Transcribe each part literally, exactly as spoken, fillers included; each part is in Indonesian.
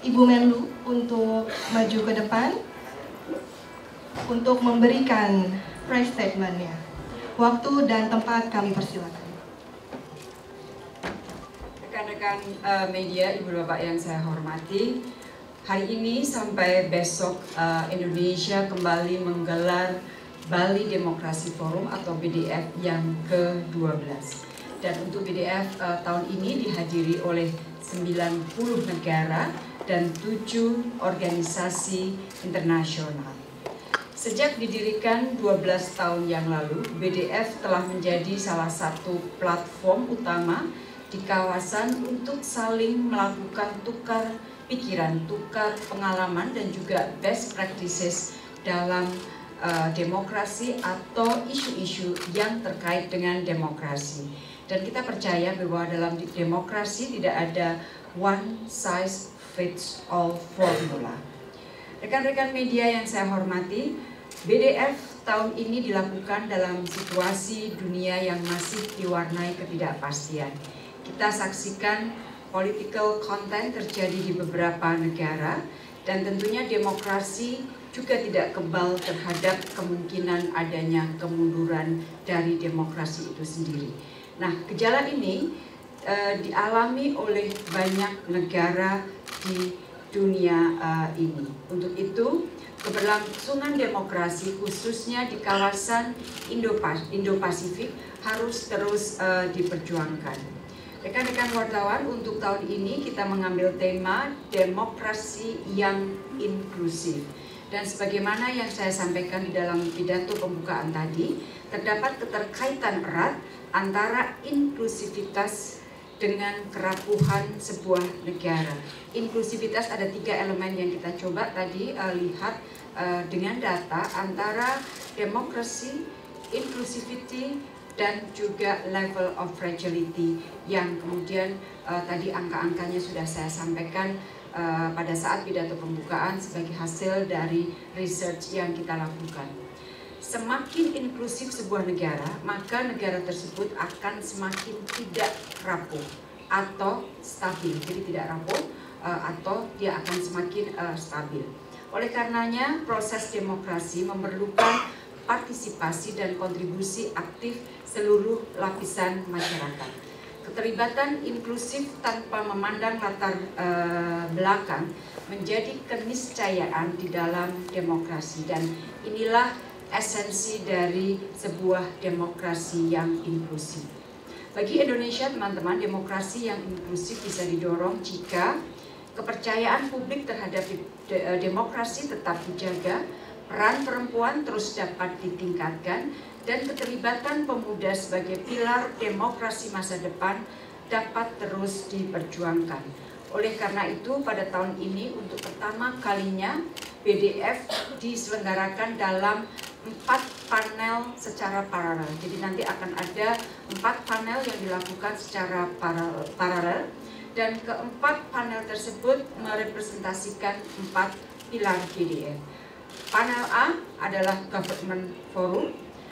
Ibu Menlu untuk maju ke depan untuk memberikan press statement-nya. Waktu dan tempat kami persilakan. Rekan-rekan uh, media, Ibu Bapak yang saya hormati, hari ini sampai besok uh, Indonesia kembali menggelar Bali Demokrasi Forum atau B D F yang ke dua belas. Dan untuk B D F uh, tahun ini dihadiri oleh sembilan puluh negara dan tujuh organisasi internasional. Sejak didirikan dua belas tahun yang lalu, B D F telah menjadi salah satu platform utama di kawasan untuk saling melakukan tukar pikiran, tukar pengalaman dan juga best practices dalam uh, demokrasi atau isu-isu yang terkait dengan demokrasi. Dan kita percaya bahwa dalam demokrasi tidak ada one size fits all formula. Rekan-rekan media yang saya hormati, B D F tahun ini dilakukan dalam situasi dunia yang masih diwarnai ketidakpastian. Kita saksikan political content terjadi di beberapa negara dan tentunya demokrasi juga tidak kebal terhadap kemungkinan adanya kemunduran dari demokrasi itu sendiri. Nah, gejala ini uh, dialami oleh banyak negara di dunia uh, ini. Untuk itu, keberlangsungan demokrasi khususnya di kawasan Indo-Pasifik harus terus uh, diperjuangkan. Rekan-rekan wartawan, untuk tahun ini kita mengambil tema demokrasi yang inklusif. Dan sebagaimana yang saya sampaikan di dalam pidato pembukaan tadi, terdapat keterkaitan erat antara inklusivitas dengan kerapuhan sebuah negara. Inklusivitas ada tiga elemen yang kita coba tadi uh, lihat uh, dengan data antara demokrasi, inclusivity, dan juga level of fragility yang kemudian uh, tadi angka-angkanya sudah saya sampaikan uh, pada saat pidato pembukaan sebagai hasil dari research yang kita lakukan. Semakin inklusif sebuah negara, maka negara tersebut akan semakin tidak rapuh atau stabil. Jadi tidak rapuh uh, atau dia akan semakin uh, stabil. Oleh karenanya, proses demokrasi memerlukan partisipasi dan kontribusi aktif seluruh lapisan masyarakat. Keterlibatan inklusif tanpa memandang latar uh, belakang menjadi keniscayaan di dalam demokrasi, dan inilah esensi dari sebuah demokrasi yang inklusif. Bagi Indonesia, teman-teman, demokrasi yang inklusif bisa didorong jika kepercayaan publik terhadap demokrasi tetap dijaga, peran perempuan terus dapat ditingkatkan, dan keterlibatan pemuda sebagai pilar demokrasi masa depan dapat terus diperjuangkan. Oleh karena itu, pada tahun ini untuk pertama kalinya B D F diselenggarakan dalam empat panel secara paralel. Jadi nanti akan ada empat panel yang dilakukan secara paralel, dan keempat panel tersebut merepresentasikan empat pilar B D F. Panel A adalah Government Forum,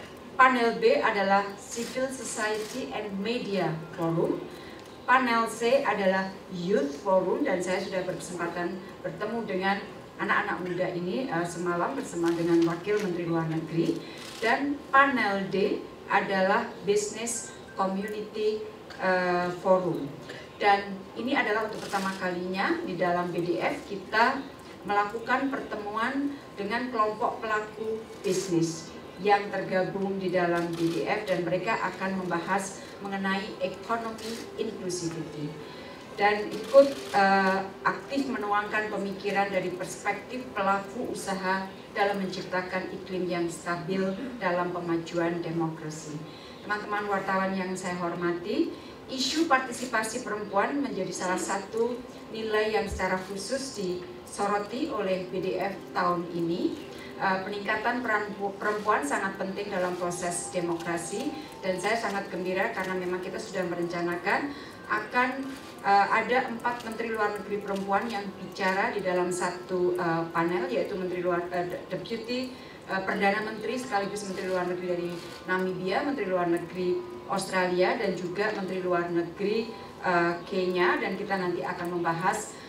panel B adalah Civil Society and Media Forum, panel C adalah Youth Forum, dan saya sudah berkesempatan bertemu dengan anak-anak muda ini uh, semalam bersama dengan Wakil Menteri Luar Negeri, dan panel D adalah Business Community uh, Forum. Dan ini adalah untuk pertama kalinya di dalam B D F kita melakukan pertemuan dengan kelompok pelaku bisnis yang tergabung di dalam B D F, dan mereka akan membahas mengenai ekonomi inclusivity dan ikut uh, aktif menuangkan pemikiran dari perspektif pelaku usaha dalam menciptakan iklim yang stabil dalam pemajuan demokrasi. Teman-teman wartawan yang saya hormati, isu partisipasi perempuan menjadi salah satu nilai yang secara khusus disoroti oleh B D F tahun ini. Uh, peningkatan peran perempuan sangat penting dalam proses demokrasi, dan saya sangat gembira karena memang kita sudah merencanakan akan uh, ada empat Menteri Luar Negeri perempuan yang bicara di dalam satu uh, panel, yaitu Menteri Luar uh, Deputy uh, Perdana Menteri sekaligus Menteri Luar Negeri dari Namibia, Menteri Luar Negeri Australia, dan juga Menteri Luar Negeri uh, Kenya, dan kita nanti akan membahas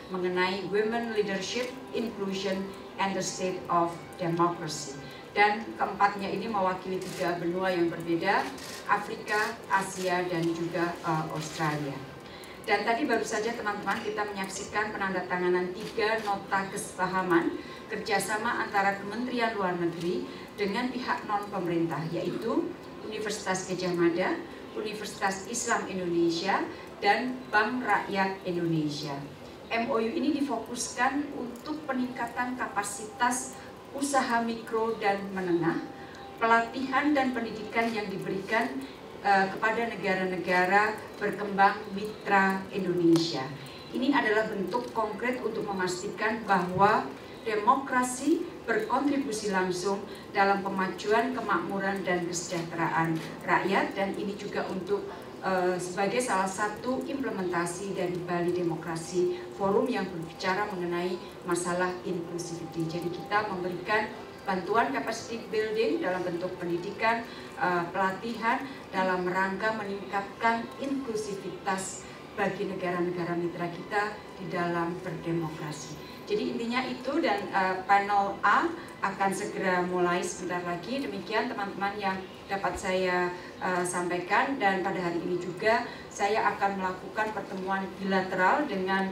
mengenai Women Leadership, Inclusion, and the State of Democracy. Dan keempatnya ini mewakili tiga benua yang berbeda, Afrika, Asia, dan juga uh, Australia. Dan tadi baru saja teman-teman kita menyaksikan penandatanganan tiga nota kesepahaman kerjasama antara Kementerian Luar Negeri dengan pihak non-pemerintah, yaitu Universitas Gadjah Mada, Universitas Islam Indonesia, dan Bank Rakyat Indonesia. M O U ini difokuskan untuk peningkatan kapasitas usaha mikro dan menengah, pelatihan dan pendidikan yang diberikan uh, kepada negara-negara berkembang mitra Indonesia. Ini adalah bentuk konkret untuk memastikan bahwa demokrasi berkontribusi langsung dalam pemajuan kemakmuran dan kesejahteraan rakyat, dan ini juga untuk uh, sebagai salah satu implementasi dari Bali Demokrasi Forum yang berbicara mengenai masalah inclusivity. Jadi kita memberikan bantuan capacity building dalam bentuk pendidikan, uh, pelatihan dalam rangka meningkatkan inklusivitas bagi negara-negara mitra kita di dalam berdemokrasi. Jadi intinya itu, dan uh, panel A akan segera mulai sebentar lagi. Demikian teman-teman yang dapat saya uh, sampaikan, dan pada hari ini juga saya akan melakukan pertemuan bilateral dengan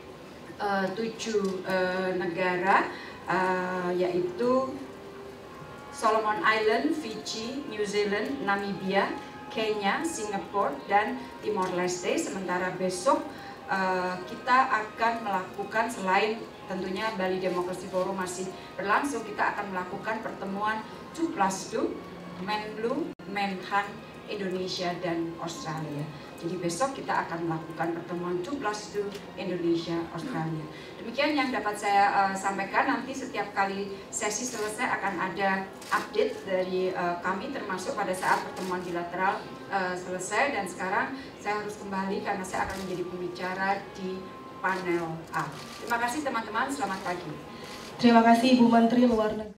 uh, tujuh uh, negara, uh, yaitu Solomon Island, Fiji, New Zealand, Namibia, Kenya, Singapura, dan Timor Leste. Sementara besok uh, kita akan melakukan, selain tentunya Bali Demokrasi Forum masih berlangsung, kita akan melakukan pertemuan two plus two, Menlu, Menhan, Indonesia, dan Australia. Jadi besok kita akan melakukan pertemuan two plus two Indonesia, Australia. Demikian yang dapat saya uh, sampaikan. Nanti setiap kali sesi selesai akan ada update dari uh, kami, termasuk pada saat pertemuan bilateral uh, selesai. Dan sekarang saya harus kembali karena saya akan menjadi pembicara di panel A. Terima kasih teman-teman, selamat pagi. Terima kasih Ibu Menteri Luar Negeri.